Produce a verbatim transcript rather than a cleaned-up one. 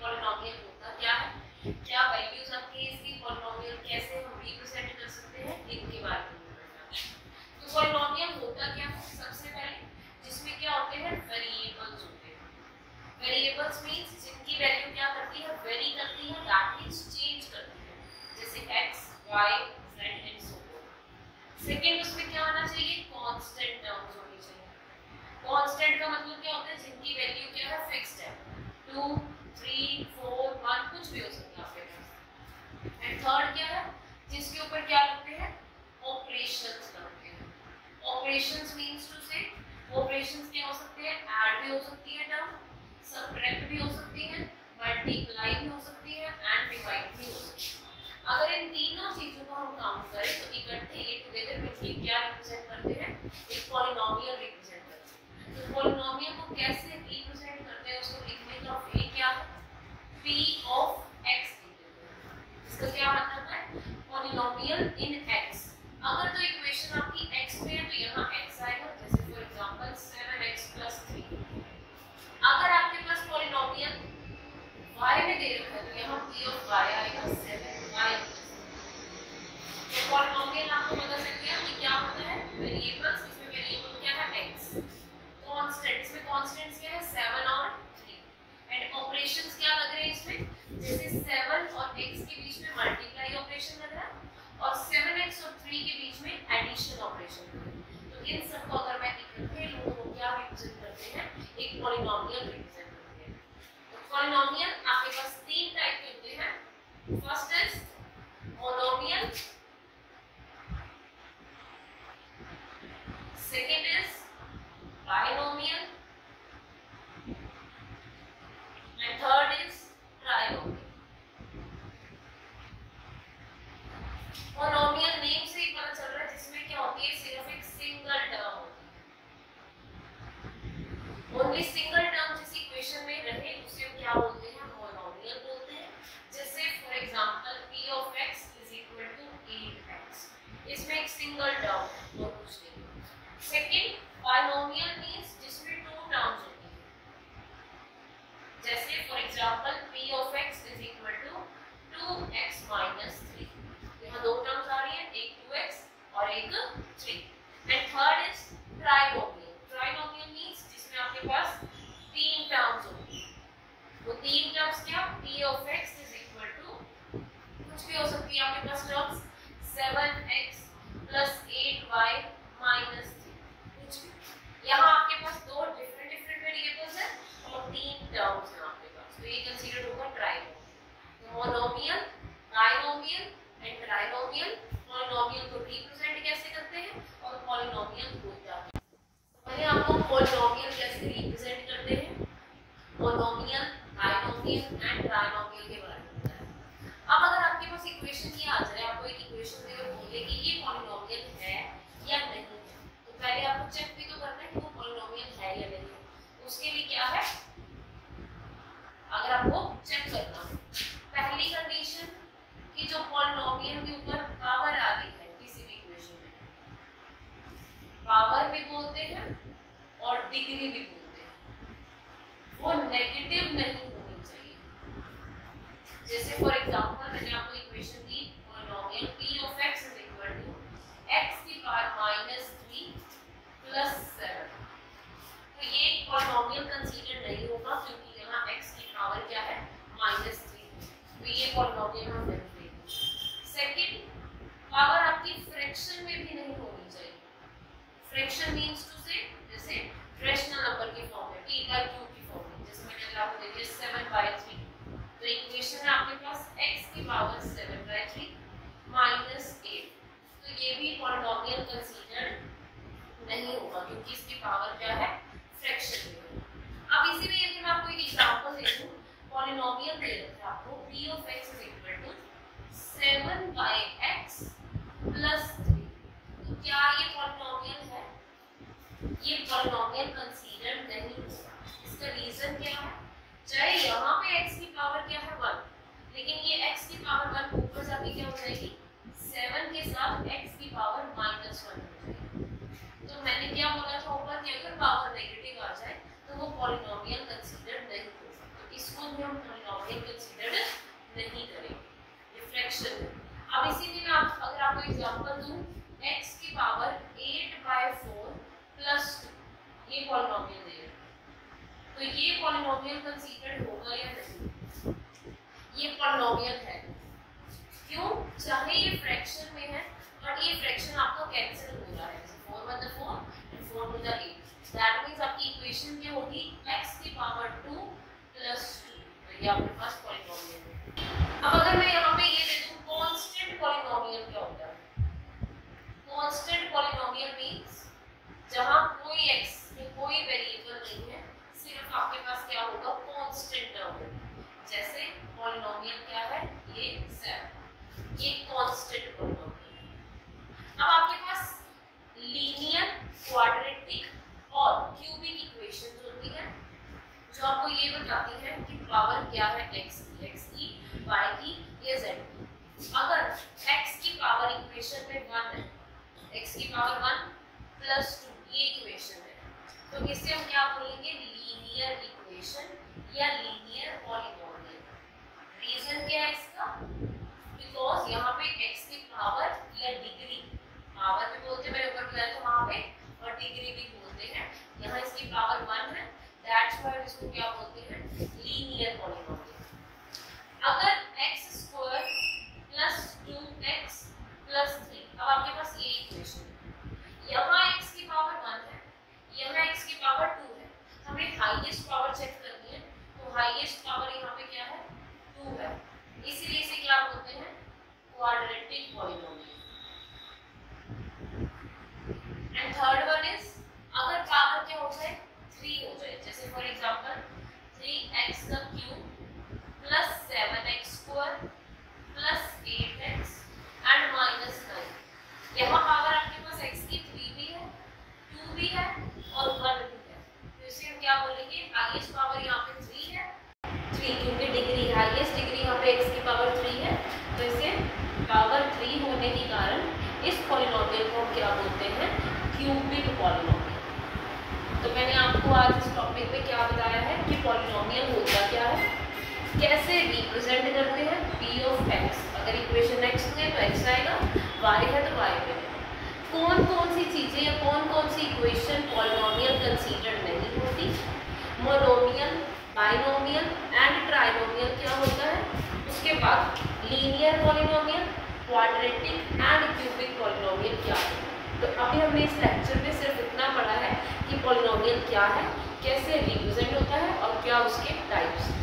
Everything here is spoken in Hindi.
पॉलिनोमियल होता क्या है, क्या वैल्यूज आपके इसकी पॉलिनोमियल कैसे हम रिप्रेजेंट कर सकते हैं, इनके बारे में। तो पॉलिनोमियल होता क्या है, सबसे पहले जिसमें क्या होते हैं वेरिएबल्स होते हैं। वेरिएबल्स मींस जिनकी वैल्यू क्या करती है, वेरी करती है, दैट मींस चेंज करती है, जैसे x, y, z and so on. Second उसमें क्या होना चाहिए, कांस्टेंट टर्म्स होनी चाहिए। कांस्टेंट का मतलब क्या होता है, जिनकी वैल्यू क्या है, फिक्स्ड है, टू, थ्री, फोर, वन, कुछ भी हो सकता है आपके पास। एंड थर्ड क्या है, जिसके ऊपर क्या लगते हैं, ऑपरेशंस लगते हैं। Operations means to say operations क्या हो सकते हैं, ऐड भी हो सकती है टर्म, सबट्रैक्ट भी हो सकती है, मल्टीप्लाई भी हो सकती है एंड डिवाइड भी हो सकती है। अगर इन तीनों चीजों को हम काउंट करें तो इकट्ठे ये टुगेदर मिलकर क्या रिप्रेजेंट करते हैं, एक पॉलिनोमियल रिप्रेजेंट करते हैं। तो पॉलिनोमियल को कैसे रिप्रेजेंट करते हैं, उसको लिखने का वे क्या है, p ऑफ x लिखते हैं। इसका क्या मतलब है, पॉलिनोमियल इन x। अगर तो इक्वेशन आपकी x में है तो यहाँ x आएगा, जैसे for example seven x plus three. अगर आपके पास पॉलिनोमियल y में दे रखा है तो यहाँ p ऑफ y आएगा सेवन y। तो पॉलिनोमियल आपको पता चल गया कि क्या होता है, वेरिएबल्स, इसमें वेरिएबल क्या है x, कांस्टेंट्स में कांस्टेंट्स क्या है सेवन और थ्री, एंड ऑपरेशंस क्या लग रहे हैं इसमें, जैसे सेवन और x के बीच में मल्टीप्लाई ऑपरेशन लग रहा है और सेवन एक्स और थ्री के बीच में एडिशन ऑपरेशन लग रहा है। तो इन सब को अगर मैं इकट्ठे लूं तो क्या रिप्रेजेंट करते हैं, एक पॉलिनोमियल रिप्रेजेंट करते हैं। तो पॉलिनोमियल आपके पास तीन टाइप के होते हैं, first is monomial, second is binomial and third is trinomial. Monomial name से ही पता चल रहा है, जिसमें क्या होती है, सिर्फ एक सिंगल टर्म होती है, ओनली सिंगल टर्म जिस इक्वेशन में रहे उसे क्या बोलते हैं, मोनोमियल बोलते हैं। जैसे for example p of x is equal to eight x, इसमें एक सिंगल टर्म है और कुछ नहीं। सेकंड बाइनोमियल मींस जिसमें टू टर्म्स होती है, जैसे for example p of x is equal to two x minus three, यहाँ दो टर्म्स आ रही है, एक टू एक्स और एक three. And third is trinomial. Trinomial means जिसमें आपके पास तीन टर्म्स होती है, वो तीन टर्म्स क्या, p of x is equal to कुछ भी हो सकती है आपके पास terms, seven x plus eight y minus three, कुछ भी। यहाँ आपके पास दो डिफरेंट डिफरेंट वेरिएबल्स हैं और तीन टर्म्स हैं आपके पास, तो ये कंसीडर होगा trinomial. Monomial, binomial and trinomial. Polynomial को रिप्रेजेंट कैसे करते हैं और पॉलिनोमियल होता है, मैंने आपको पॉलिनोमियल कैसे रिप्रेजेंट करते हैं, मोनोमियल, बाइनोमियल एंड ट्राइनोमियल के बारे में बताया। अब अगर आपके पास इक्वेशन ये आ जाए, आपको एक इक्वेशन दे और बोले कि ये पॉलिनोमियल है या नहीं है, तो पहले आपको चेक भी तो करना है कि वो पॉलिनोमियल है या नहीं। उसके लिए क्या है, अगर आपको चेक करना, पहली कंडीशन कि जो पॉलिनोमियल के ऊपर पावर आ रही है किसी भी इक्वेशन में, पावर भी बोलते हैं और डिग्री भी बोलते हैं, वो नेगेटिव नहीं होनी चाहिए। जैसे फॉर एग्जांपल मैंने आपको इक्वेशन दी, polynomial p of x is equal to x की power minus three plus seven, तो ये पॉलिनोमियल कंसीडर नहीं होगा क्योंकि यहाँ x की पावर क्या है, माइनस थ्री, तो ये पॉलिनोमियल हम नहीं। सेकंड, पावर आपकी फ्रैक्शन में भी नहीं होनी चाहिए। फ्रैक्शन मींस टू से जैसे रेशनल नंबर की फॉर्म में, p बाय q की फॉर्म में, जैसे मैंने आपको दे दिया सेवन बाय थ्री, तो इक्वेशन है आपके पास x की power seven by three minus eight, तो ये भी पॉलिनोमियल कंसीडर नहीं होगा क्योंकि इसकी पावर क्या है, फ्रैक्शन में। अब इसी में यदि मैं आपको एक एग्जांपल दे दूं, पॉलिनोमियल दे रखा है आपको p of x is equal to seven by x plus three, तो क्या ये पॉलिनोमियल है, ये पॉलिनोमियल कंसीडर नहीं होगा। इसका रीजन क्या है, चाहे यहाँ पे x की पावर क्या है वन, लेकिन ये x की पावर वन ऊपर जाके क्या हो जाएगी, सेवन के साथ x की पावर माइनस वन हो जाएगी। तो मैंने क्या बोला था ऊपर कि अगर पावर नेगेटिव आ जाए तो वो पॉलिनोमियल कंसीडर नहीं हो सकता, तो इसको भी हम पॉलिनोमियल पॉलिनोमियल कंसीडर्ड नहीं करेंगे, ये फ्रैक्शन है। अब इसी में मैं आप, अगर आपको एग्जांपल दूं, x की power eight by four plus two, ये पॉलिनोमियल दे रहा है, तो ये पॉलिनोमियल कंसीडर्ड होगा या नहीं? ये पॉलिनोमियल है, क्यों? चाहे ये फ्रैक्शन में है बट ये फ्रैक्शन आपका कैंसिल हो रहा है, four by four and four to the eight, that means आपकी इक्वेशन क्या होगी, x की पावर टू प्लस टू, तो ये आपके पास पॉलिनोमियल है। अब अगर मैं यहाँ पे ये दे दूं कांस्टेंट पॉलिनोमियल क्या होता है? कांस्टेंट पॉलिनोमियल मींस जहां कोई x में कोई वेरिएबल नहीं है, सिर्फ आपके पास क्या होगा, कांस्टेंट टर्म होगा। जैसे पॉलिनोमियल क्या है, ये सेवन, ये कांस्टेंट पॉलिनोमियल है। अब आपके पास लीनियर, क्वाड्रेटिक और क्यूबिक इक्वेशंस होती है जो आपको ये बताती है कि पावर क्या है x की, x की, y की या z की। अगर x की पावर इक्वेशन में वन है, x की पावर वन प्लस टू, ये इक्वेशन है, तो इसे हम क्या बोलेंगे, लीनियर इक्वेशन या लीनियर पॉलिनोमियल। रीजन क्या है इसका? बिकॉज यहाँ पे x की पावर या डिग्री, पावर भी बोलते हैं, मैंने ऊपर बताया था वहां पे, और डिग्री भी बोलते हैं, यहाँ इसकी पावर वन है, दैट्स व्हाई इसको क्या बोलते हैं, लीनियर पॉलिनोमियल। अगर x square plus two x plus three, अब आपके पास ये इक्वेशन है, यहाँ x की पावर वन है, यहाँ x की पावर टू है, हमें हाईएस्ट पावर चेक करनी है, तो हाईएस्ट पावर यहाँ पे क्या है, टू है, इसीलिए इसे क्या बोलते हैं, quadratic polynomial. And third one is अगर पावर क्या हो जाए, थ्री हो जाए, जैसे फॉर एग्जांपल थ्री एक्स का cube plus seven x square plus eight x and minus nine. यहाँ पावर आपके पास x की थ्री भी है, टू भी है और वन भी है, तो इसे हम क्या बोलेंगे, हाईएस्ट पावर यहाँ पे थ्री है, थ्री क्योंकि डिग्री, हाईएस्ट डिग्री यहाँ पे x की पावर थ्री है, तो इसे पावर थ्री होने के कारण इस पॉलिनोमियल को हम क्या बोलते हैं, क्यूबिक पॉलिनोमियल। तो मैंने आपको आज इस टॉपिक में क्या बताया है कि पॉलिनोमियल होता क्या है, कैसे रिप्रेजेंट करते हैं, p ऑफ x, अगर इक्वेशन x है तो x आएगा, y है तो y आएगा। कौन कौन सी चीजें या कौन कौन सी इक्वेशन पॉलिनोमियल कंसीडर्ड नहीं होती, मोनोमियल, बाइनोमियल एंड ट्राइनोमियल क्या होता है, उसके बाद linear polynomial, quadratic and cubic polynomial क्या है। तो अभी हमने इस लेक्चर में सिर्फ इतना पढ़ा है कि पॉलिनोमियल क्या है, कैसे रिप्रेजेंट होता है और क्या उसके टाइप्स।